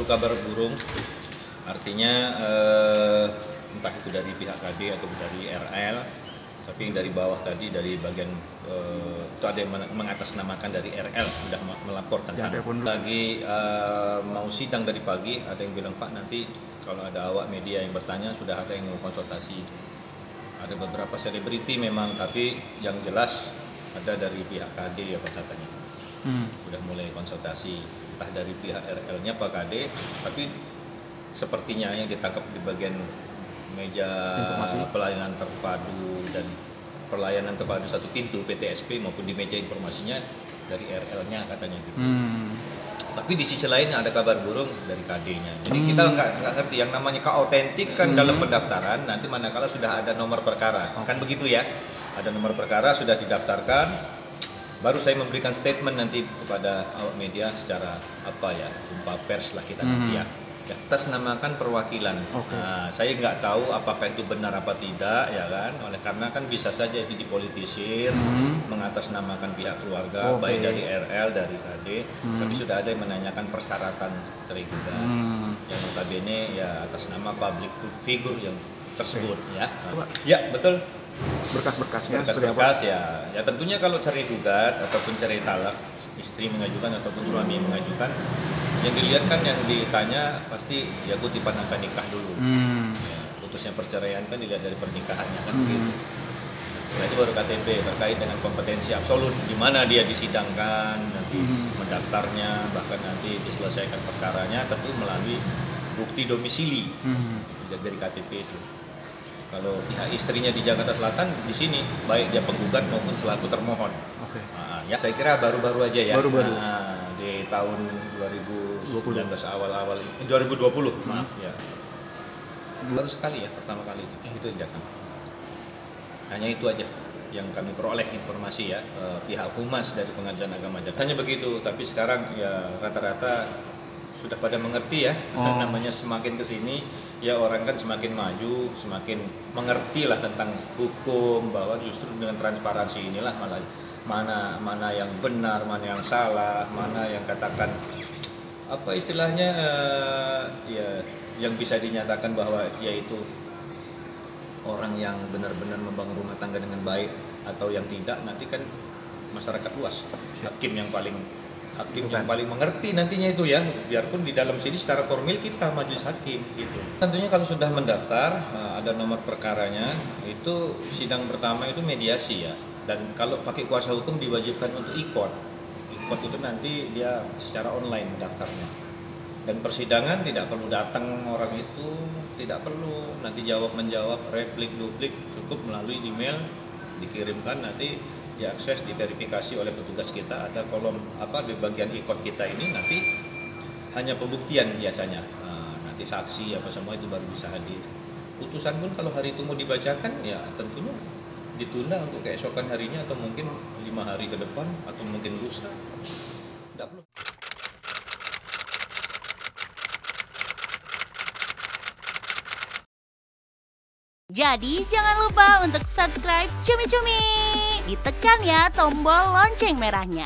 kabar burung, artinya entah itu dari pihak KD atau dari RL, tapi yang dari bawah tadi dari bagian itu ada yang mengatasnamakan dari RL sudah melaporkan lagi mau sidang dari pagi. Ada yang bilang, Pak, nanti kalau ada awak media yang bertanya sudah ada yang mau konsultasi. Ada beberapa selebriti memang, tapi yang jelas ada dari pihak KD apa katanya. Sudah mulai konsultasi, entah dari pihak RL-nya Pak KD, tapi sepertinya yang ditangkap di bagian meja pelayanan terpadu dan pelayanan terpadu satu pintu PTSP maupun di meja informasinya dari RL-nya katanya gitu. Tapi di sisi lain ada kabar burung dari KD-nya. Jadi kita nggak ngerti yang namanya keautentik kan dalam pendaftaran nanti manakala sudah ada nomor perkara. Kan begitu ya. Ada nomor perkara sudah didaftarkan, baru saya memberikan statement nanti kepada awak media secara jumpa pers lah kita nanti ya. Atas namakan perwakilan. Nah, saya nggak tahu apakah itu benar apa tidak ya kan. Oleh karena kan bisa saja itu dipolitisir, mengatasnamakan pihak keluarga, baik dari RL, dari KD. Tapi sudah ada yang menanyakan persyaratan cerai gugat. Yang notabene ya atas nama public figure yang tersebut ya. Ya betul. Berkas-berkasnya berkas ya tentunya kalau cerai gugat ataupun cerai talak, istri mengajukan ataupun suami mengajukan, yang dilihat kan yang ditanya pasti ya kutipan angka nikah dulu. Ya, putusnya perceraian kan dilihat dari pernikahannya kan begitu. Setelah itu baru KTP terkait dengan kompetensi absolut, di mana dia disidangkan, nanti mendaftarnya, bahkan nanti diselesaikan perkaranya tentu melalui bukti domisili dari KTP itu. Kalau pihak istrinya di Jakarta Selatan, di sini baik dia penggugat maupun selaku termohon. Ya saya kira baru-baru aja ya. Di tahun 2019 awal-awal 2020 maaf ya. Baru sekali ya, pertama kali itu datang. Hanya itu aja yang kami peroleh informasi ya, pihak humas dari Pengadilan Agama Jakarta. Hanya begitu, tapi sekarang ya rata-rata sudah pada mengerti ya. Dan namanya semakin kesini ya orang kan semakin maju, semakin mengerti lah tentang hukum, bahwa justru dengan transparansi inilah malah mana yang benar, mana yang salah, mana yang katakan apa istilahnya ya yang bisa dinyatakan bahwa dia itu orang yang benar-benar membangun rumah tangga dengan baik atau yang tidak, nanti kan masyarakat luas, hakim yang paling mengerti nantinya itu ya, biarpun di dalam sini secara formil kita majelis hakim gitu. Tentunya kalau sudah mendaftar ada nomor perkaranya, itu sidang pertama itu mediasi ya. Dan kalau pakai kuasa hukum diwajibkan untuk ikut itu nanti dia secara online mendaftarnya. Dan persidangan tidak perlu datang orang itu, tidak perlu nanti jawab-menjawab, replik, duplik, cukup melalui email dikirimkan, nanti diakses, diverifikasi oleh petugas kita. Ada kolom di bagian ikut kita ini nanti hanya pembuktian biasanya. Nanti saksi apa semua itu baru bisa hadir. Putusan pun kalau hari itu mau dibacakan ya tentunya ditunda untuk keesokan harinya atau mungkin 5 hari ke depan atau mungkin lusa. Tidak perlu. Jadi jangan lupa untuk subscribe Cumi Cumi. Ditekan ya tombol lonceng merahnya.